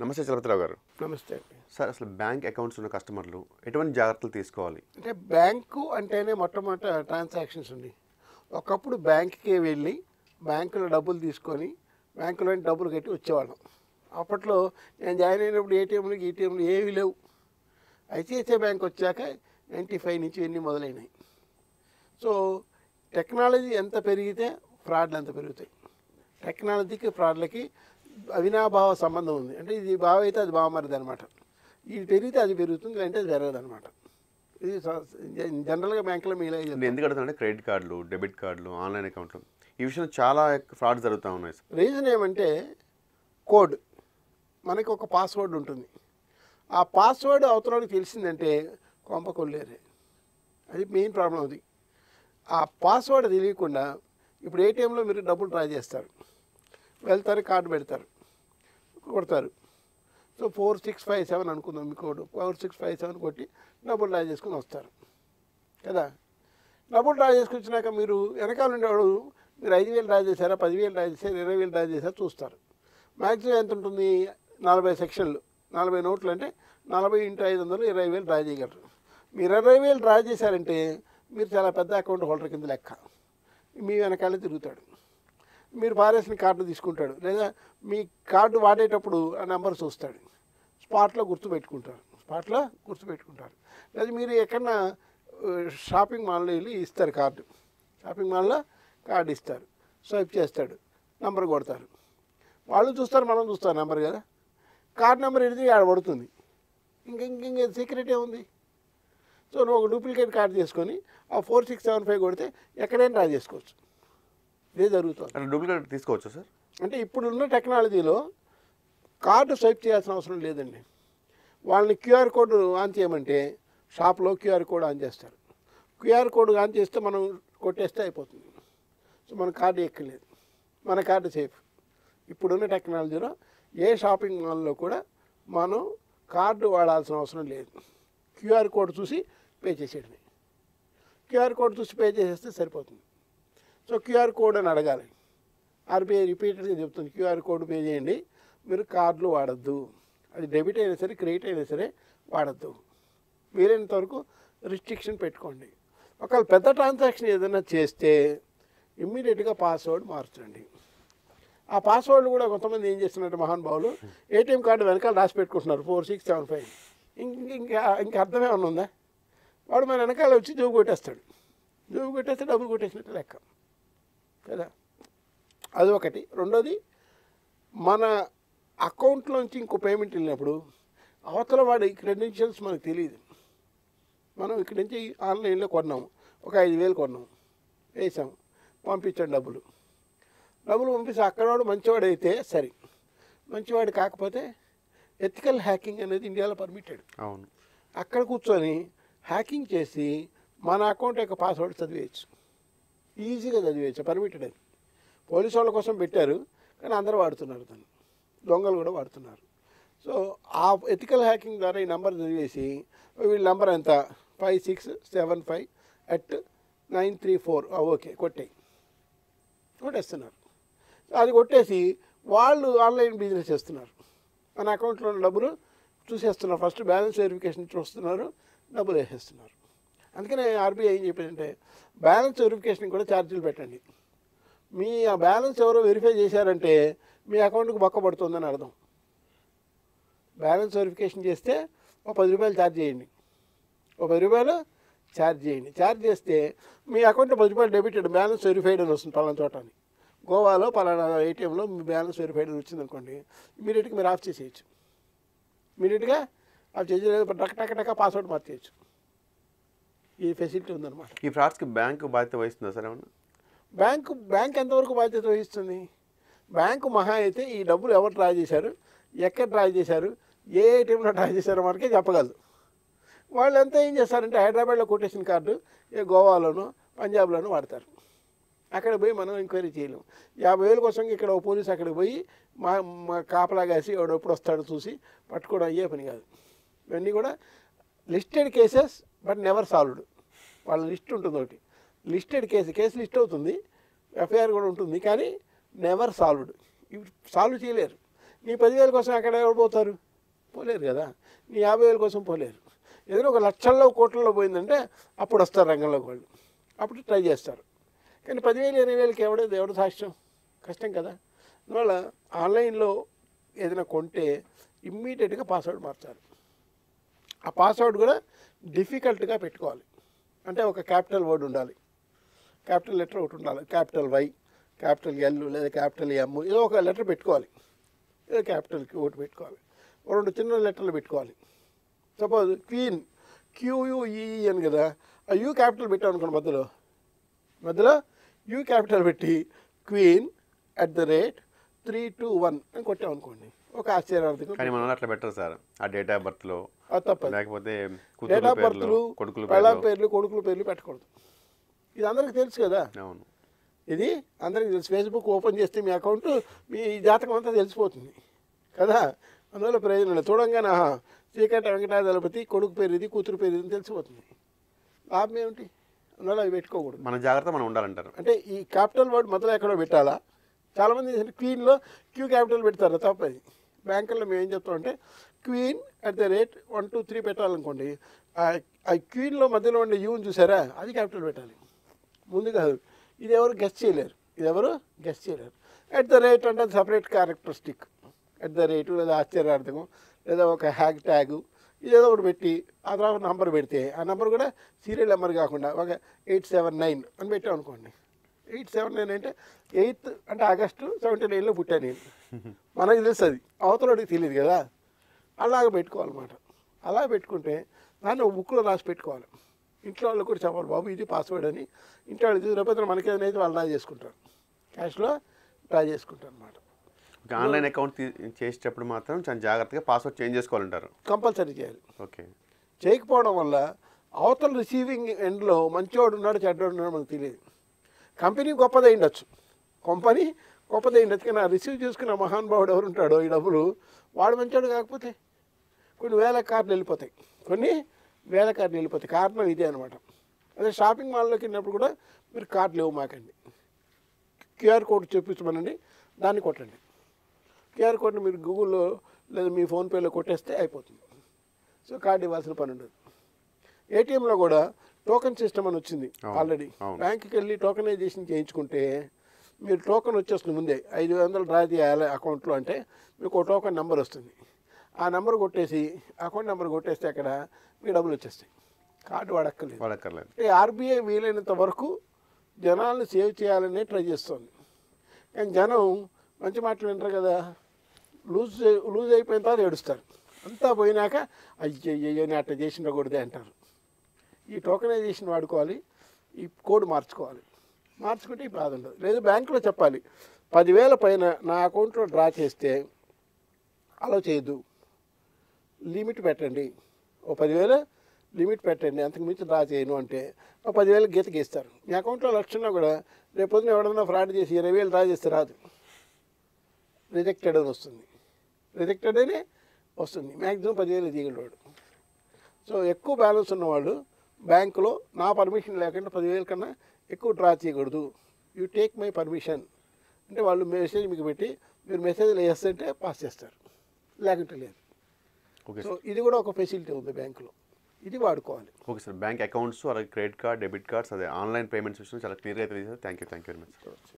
నమస్తే చలపతిరావు గారు. నమస్తే. సార్, అసలు బ్యాంక్ అకౌంట్స్ ఉన్న కస్టమర్లు ఎటువంటి జాగ్రత్తలు తీసుకోవాలి? అంటే బ్యాంకు అంటేనే మొట్టమొదట ట్రాన్సాక్షన్స్ ఉంది. ఒకప్పుడు బ్యాంక్కి వెళ్ళి బ్యాంకులో డబ్బులు తీసుకొని బ్యాంకులో డబ్బులు కట్టి వచ్చేవాళ్ళం. అప్పట్లో నేను జాయిన్ అయినప్పుడు ఈటీఎంలు ఏవి లేవు. ఐసిఐసిఐ బ్యాంక్ వచ్చాక 95 నుంచి ఇవన్నీ మొదలైనాయి. సో టెక్నాలజీ ఎంత పెరిగితే ఫ్రాడ్లు అంత పెరుగుతాయి. టెక్నాలజీకి ఫ్రాడ్లకి అవినాభావ సంబంధం ఉంది. అంటే ఇది బావ అయితే అది బావమరిది అనమాట. ఇది పెరిగితే అది పెరుగుతుంది, అంటే అది పెరగదు అనమాట. ఇది జనరల్గా బ్యాంకులో మీలా. ఎందుకు అడుగుతానంటే క్రెడిట్ కార్డులు, డెబిట్ కార్డులు, ఆన్లైన్ అకౌంట్లు ఈ విషయంలో చాలా ఫ్రాడ్ జరుగుతూ ఉన్నాయి. రీజన్ ఏమంటే కోడ్, మనకి ఒక పాస్వర్డ్ ఉంటుంది. ఆ పాస్వర్డ్ అవతలకి తెలిసిందంటే కొంప కొల్లేరే. అది మెయిన్ ప్రాబ్లం. అది ఆ పాస్వర్డ్ తెలియకుండా ఇప్పుడు ఏటీఎంలో మీరు డబ్బులు డ్రా చేస్తారు, వెళ్తారు, కార్డు పెడతారు, కొడతారు. సో 4657 అనుకుందాం మీ కోడ్. 4657 కొట్టి డబ్బులు డ్రా చేసుకుని వస్తారు కదా. డబ్బులు డ్రా చేసుకొచ్చినాక మీరు వెనకాల ఉండేవాడు మీరు 5,000 డ్రా చేశారా, 10,000 డ్రా చేశారు, 20,000 డ్రా చేశారా చూస్తారు. మ్యాక్సిమం ఎంత ఉంటుంది? 40 సెక్షన్లు, 40 నోట్లు అంటే 40 × 500 20,000 డ్రా చేయగలరు. మీరు 20,000 డ్రా చేశారంటే మీరు చాలా పెద్ద అకౌంట్ హోల్డర్ కింద లెక్క. మీ వెనకాలే తిరుగుతాడు. మీరు పారేసిన కార్డు తీసుకుంటాడు, లేదా మీ కార్డు వాడేటప్పుడు ఆ నెంబర్ చూస్తాడు. స్పాట్లో గుర్తుపెట్టుకుంటారు. లేదా మీరు ఎక్కడన్నా షాపింగ్ మాల్లో వెళ్ళి ఇస్తారు కార్డు. షాపింగ్ మాల్లో కార్డు ఇస్తారు, స్వైప్ చేస్తాడు, నెంబర్ కొడతారు. వాళ్ళు చూస్తారు, మనం చూస్తాం నెంబర్ కదా. కార్డు నెంబర్ ఎడితే ఆడ పడుతుంది. ఇంక సీక్రెట్ ఏముంది? సో నువ్వు ఒక డూప్లికేట్ కార్డు చేసుకొని ఆ 4675 కొడితే ఎక్కడైనా డ్రా చేసుకోవచ్చు. ఇదే జరుగుతుంది. డూప్లికేట్ తీసుకోవచ్చు సార్. అంటే ఇప్పుడున్న టెక్నాలజీలో కార్డు స్వైప్ చేయాల్సిన అవసరం లేదండి. వాళ్ళని క్యూఆర్ కోడ్ ఆన్ చేయమంటే షాప్లో క్యూఆర్ కోడ్ ఆన్ చేస్తారు. క్యూఆర్ కోడ్ ఆన్ చేస్తే మనం కొట్టేస్తే అయిపోతుంది. సో మన కార్డు ఎక్కలేదు, మన కార్డు సేఫ్. ఇప్పుడున్న టెక్నాలజీలో ఏ షాపింగ్ మాల్లో కూడా మనం కార్డు వాడాల్సిన అవసరం లేదు. క్యూఆర్ కోడ్ చూసి పే చేసేయడమే. క్యూఆర్ కోడ్ చూసి పే చేసేస్తే సరిపోతుంది. సో క్యూఆర్ కోడ్ అని అడగాలి. ఆర్బీఐ రిపీటెడ్గా చెప్తుంది, క్యూఆర్ కోడ్ పే చేయండి, మీరు కార్డులు వాడద్దు. అది డెబిట్ అయినా సరే, క్రెడిట్ అయినా సరే వాడద్దు. వీలైనంత వరకు రిస్ట్రిక్షన్ పెట్టుకోండి. ఒకవేళ పెద్ద ట్రాన్సాక్షన్ ఏదైనా చేస్తే ఇమ్మీడియట్గా పాస్వర్డ్ మార్చండి. ఆ పాస్వర్డ్ కూడా కొంతమంది ఏం చేస్తున్నారు మహానుభావులు, ఏటీఎం కార్డు వెనకాల రాసి పెట్టుకుంటున్నారు 4675. ఇంకా అర్థమే ఉందా? వాడు మన వెనకాల వచ్చి జోబు కొట్టేస్తాడు. జోబు కొట్టేస్తే డబ్బులు కొట్టేసినట్టు లెక్క కదా. అది ఒకటి. రెండోది, మన అకౌంట్లోంచి ఇంకో పేమెంట్ వెళ్ళినప్పుడు అవతల వాడి క్రెడెన్షియల్స్ మనకు తెలియదు. మనం ఇక్కడి నుంచి ఆన్లైన్లో కొన్నాము, ఒక 5,000 కొన్నాము, వేసాం, పంపించాం డబ్బులు పంపిస్తే అక్కడ వాడు మంచివాడు అయితే సరే, మంచివాడు కాకపోతే ఎథికల్ హ్యాకింగ్ అనేది ఇండియాలో పర్మిటెడ్. అవును. అక్కడ కూర్చొని హ్యాకింగ్ చేసి మన అకౌంట్ యొక్క పాస్వర్డ్ చదివేయచ్చు, ఈజీగా చదివేయచ్చు. పర్మిటెడ్ అది. పోలీసు వాళ్ళ కోసం పెట్టారు, కానీ అందరూ వాడుతున్నారు దాన్ని, దొంగలు కూడా వాడుతున్నారు. సో ఆ ఎథికల్ హ్యాకింగ్ ద్వారా ఈ నెంబర్ చదివేసి వీళ్ళ నెంబర్ ఎంత 5675@934 ఓకే కొట్టేస్తున్నారు. అది కొట్టేసి వాళ్ళు ఆన్లైన్ బిజినెస్ చేస్తున్నారు. మన అకౌంట్లో ఉన్న డబ్బులు చూసేస్తున్నారు. ఫస్ట్ బ్యాలెన్స్ వెరిఫికేషన్ చూస్తున్నారు, డబ్బులు వేసేస్తున్నారు. అందుకనే ఆర్బీఐ ఏం చెప్పిందంటే బ్యాలెన్స్ వెరిఫికేషన్ కూడా ఛార్జీలు పెట్టండి. మీ ఆ బ్యాలెన్స్ ఎవరో వెరిఫై చేశారంటే మీ అకౌంట్కి బొక్క పడుతుందని అర్థం. బ్యాలెన్స్ వెరిఫికేషన్ చేస్తే ఒక 10 రూపాయలు ఛార్జ్ చేయండి, ఒక 10 రూపాయలు ఛార్జ్ చేయండి. ఛార్జ్ చేస్తే మీ అకౌంట్లో 10 రూపాయలు డెబిటెడ్, బ్యాలెన్స్ వెరిఫైడ్ అని వస్తుంది పలానా చోట అని. గోవాలో పలానా ఏటీఎంలో మీ బ్యాలెన్స్ వెరిఫైడ్ అని వచ్చింది అనుకోండి, ఇమీడియట్గా మీరు ఆఫ్ చేసేయచ్చు. ఇమీడియట్గా ఆఫ్ చేసి టక పాస్వర్డ్ మార్చేయచ్చు. ఈ ఫెసిలిటీ ఉందన్నమాట. ఈ ఫ్రాడ్స్కి బ్యాంకు బాధ్యత వహిస్తుందా సార్ ఏమన్నా? బ్యాంక్ ఎంతవరకు బాధ్యత వహిస్తుంది? బ్యాంకు మహా అయితే ఈ డబ్బులు ఎవరు డ్రా చేశారు, ఎక్కడ డ్రా చేశారు, ఏ ఏటీఎంలో డ్రా చేశారో మనకే చెప్పగలదు. వాళ్ళు ఎంత ఏం చేస్తారంటే హైదరాబాద్లో కొటేషన్ కార్డు గోవాలోనో పంజాబ్లోనూ వాడతారు. అక్కడ పోయి మనం ఎంక్వైరీ చేయలేము. 50,000 కోసం ఇక్కడ ఓ పోలీసు అక్కడికి పోయి మా కాపలా కాసి ఎవడు ఎప్పుడు వస్తాడో చూసి పట్టుకోవడం అయ్యే పని కాదు. ఇవన్నీ కూడా listed cases, but never solved. వాళ్ళ లిస్ట్ ఉంటుంది ఒకటి, లిస్టెడ్ కేసు లిస్ట్ అవుతుంది, ఎఫ్ఐఆర్ కూడా ఉంటుంది, కానీ నెవర్ సాల్వ్డ్. ఇవి సాల్వ్ చేయలేరు. నీ 10,000 కోసం అక్కడ ఎవరు పోతారు? పోలేరు కదా. నీ 50,000 కోసం పోలేరు. ఏదైనా ఒక లక్షల్లో కోట్లలో పోయిందంటే అప్పుడు వస్తారు రంగంలోకి వాళ్ళు, అప్పుడు ట్రై చేస్తారు. కానీ 10,000 20,000కి ఎవడు సాక్ష్యం? కష్టం కదా. అందువల్ల ఆన్లైన్లో ఏదైనా కొంటే ఇమ్మీడియట్గా పాస్వర్డ్ మార్చాలి. ఆ పాస్వర్డ్ కూడా డిఫికల్ట్గా పెట్టుకోవాలి. అంటే ఒక క్యాపిటల్ వర్డ్ ఉండాలి, క్యాపిటల్ లెటర్ ఒకటి ఉండాలి, క్యాపిటల్ వై, క్యాపిటల్ ఎల్ లేదా క్యాపిటల్ ఎమ్, ఏదో ఒక లెటర్ పెట్టుకోవాలి. ఏదో క్యాపిటల్కి ఒకటి పెట్టుకోవాలి, 2 చిన్న లెటర్లు పెట్టుకోవాలి. సపోజ్ క్వీన్ QUEE అని కదా, ఆ యూ క్యాపిటల్ పెట్టాం అనుకోండి, మధ్యలో యూ క్యాపిటల్ పెట్టి క్వీన్ @321 అని కొట్టామనుకోండి, ఒక ఆశ్చర్యార్థకం. కానీ మనం అట్లా బెటర్ సార్, ఆ డేట్ ఆఫ్ బర్త్లో తప్పదు. లేకపోతే డేట్ ఆఫ్ బర్త్లు, పెళ్ళాం పేర్లు, కొడుకుల పేర్లు పెట్టకూడదు. ఇది అందరికీ తెలుసు కదా. అవును, ఇది అందరికీ తెలుసు. ఫేస్బుక్ ఓపెన్ చేస్తే మీ అకౌంట్, మీ జాతకం అంతా తెలిసిపోతుంది కదా. అందువల్ల ప్రయోజనం లేదు. చూడంగానే శ్రీకంఠ వెంకట చలపతి కొడుకు పేరు ఇది, కూతురు పేరు ఇది తెలిసిపోతుంది. లాభం ఏమిటి? అందువల్ల అవి పెట్టుకోకూడదు. మన జాగ్రత్త మనం ఉండాలంటారు. అంటే ఈ క్యాపిటల్ వర్డ్ మొదలు ఎక్కడో పెట్టాలా? చాలామంది క్వీన్లో క్యూ క్యాపిటల్ పెడతారు, తప్పది. బ్యాంకుల్లో మేము ఏం చెప్తామంటే క్వీన్ @1 2 3 పెట్టాలనుకోండి, ఆ క్వీన్లో మధ్యలో ఉండే యూని చూసారా, అది క్యాపిటల్ పెట్టాలి ముందు కాదు. ఇది ఎవరు గెస్ట్ చేయలేరు, @ అంటే సపరేట్ క్యారెక్టరిస్టిక్, @ లేదా ఆశ్చర్యార్థకం లేదా ఒక హ్యాగ్ ట్యాగు, ఇదేదో ఒకటి పెట్టి ఆ తర్వాత నంబర్ పెడితే, ఆ నెంబర్ కూడా సీరియల్ నెంబర్ కాకుండా ఒక 879 అని పెట్టాం అనుకోండి. 879 అంటే 8th అంటే ఆగస్టు 79లో పుట్టాను నేను, మనకి తెలుసు, అది అవతలడికి తెలియదు కదా. అలాగ పెట్టుకోవాలన్నమాట. అలా పెట్టుకుంటే దాన్ని ఒక బుక్లో రాసి పెట్టుకోవాలి. ఇంట్లో వాళ్ళు కూడా చెప్పాలి, బాబు ఇది పాస్వర్డ్ అని. ఇంట్లో వాళ్ళు లేకపోతే మనకి ఏదైతే వాళ్ళు డ్రా చేసుకుంటారు, క్యాష్లో డ్రా చేసుకుంటారు అనమాట. ఆన్లైన్ అకౌంట్ చేసేటప్పుడు మాత్రం చాలా జాగ్రత్తగా పాస్వర్డ్ చేంజ్ చేసుకోవాలంటారు. కంపల్సరీ చేయాలి. ఓకే. చేయకపోవడం వల్ల అవతల రిసీవింగ్ ఎండ్లో మంచివాడు ఉన్నాడు చెడ్డవాడు ఉన్నాడు మనకు తెలియదు. కంపెనీ గొప్పదై ఉండొచ్చు, కానీ ఆ రిసీవ్ చేసుకున్న మహానుభావుడు ఎవరు ఉంటాడో ఈ డబ్బులు, వాడు మంచివాడు కాకపోతే కొన్ని వేల కార్డులు వెళ్ళిపోతాయి, కారణం ఇదే అనమాట. అదే షాపింగ్ మాల్లోకి వెళ్ళినప్పుడు కూడా మీరు కార్డులు ఇవ్వ మాకండి, QR కోడ్ చూపించమనండి, దాన్ని కొట్టండి. QR కోడ్ని మీరు గూగుల్లో లేదా మీ ఫోన్పేలో కొట్టేస్తే అయిపోతుంది. సో కార్డు ఇవ్వాల్సిన పని ఉండదు. ATMలో కూడా టోకెన్ సిస్టమ్ అని వచ్చింది ఆల్రెడీ. బ్యాంకుకి వెళ్ళి టోకెనైజేషన్ చేయించుకుంటే మీరు టోకెన్ వచ్చేస్తుంది ముందే, 500 డ్రా చేయాలి అకౌంట్లో అంటే మీకు ఒక టోకెన్ నెంబర్ వస్తుంది. ఆ నెంబర్ కొట్టేసి అకౌంట్ నెంబర్ కొట్టేస్తే అక్కడ మీ డబ్బులు వచ్చేస్తాయి, కార్డు వాడక్కర్లేదు. RBI వీలైనంత వరకు జనాలను సేవ్ చేయాలనే ట్రై చేస్తుంది. కానీ జనం మంచి మాటలు వింటారు కదా, లూజ్ అయిపోయిన తర్వాత ఏడుస్తారు. అంతా పోయినాక అయ్యో నేను అట్లా చేసిన కూడదే అంటారు. ఈ టోకెనైజేషన్ వాడుకోవాలి, ఈ కోడ్ మార్చుకుంటే ఈ బాధ ఉండదు. లేదు బ్యాంకులో చెప్పాలి, 10,000 పైన నా అకౌంట్లో డ్రా చేస్తే అలా చేయొద్దు, లిమిట్ పెట్టండి, ఓ 10,000 లిమిట్ పెట్టండి, అంతకు మించి డ్రా చేయను అంటే 10,000 గీత గీస్తారు. మీ అకౌంట్లో 1,00,000 కూడా రేపు పొద్దున ఎవడన్నా ఫ్రాడ్ చేసి 20,000 డ్రా చేస్తే రాదు, రిజెక్టెడ్ అని వస్తుంది, మ్యాక్సిమం 10,000 తీయగలవాడు. సో ఎక్కువ బ్యాలెన్స్ ఉన్నవాళ్ళు బ్యాంకులో నా పర్మిషన్ లేకుండా 10,000 కన్నా ఎక్కువ డ్రా చేయకూడదు, యూ టేక్ మై పర్మిషన్ అంటే వాళ్ళు మెసేజ్ మీకు పెట్టి మీరు మెసేజ్లు వేస్తుంటే పాస్ చేస్తారు, లేకుంటే లేదు. సో ఇది కూడా ఒక ఫెసిలిటీ ఉంది బ్యాంకులో, ఇది వాడుకోవాలి. ఓకే సార్, బ్యాంక్ అకౌంట్స్ అలాగే క్రెడిట్ కార్డ్, డెబిట్ కార్డ్స్, అదే ఆన్లైన్ పేమెంట్స్ విషయం చాలా క్లియర్గా తెలియదు. Thank you very much.